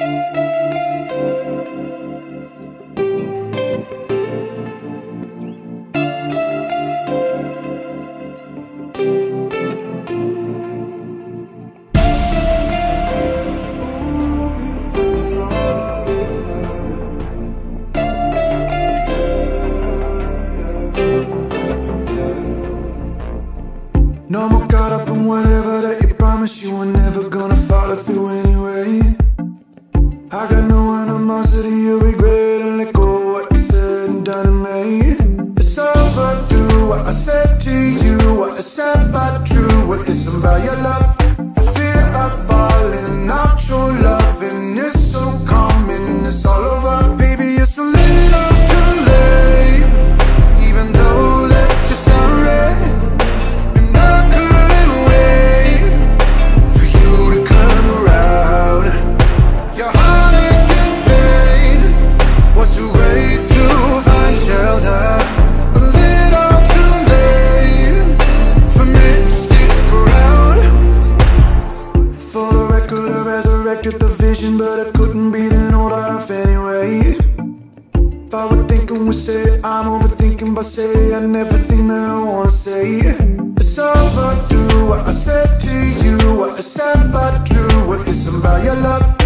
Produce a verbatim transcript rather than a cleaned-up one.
No more caught up in whatever that you promised you were never gonna follow through anyway. I got no animosity or regret, and let go of what you said and done and made. It's overdue, what I said to you, what I said but true. What is about your love? The fear of falling out, true loving is so common, it's all over. Baby, it's a little too late, even though that you sound right. The vision, but I couldn't breathe in all that off anyway. If I were thinking we say I'm overthinking, but say and everything that I wanna say. It's overdue, what I said to you, what I said but true. What is about your love?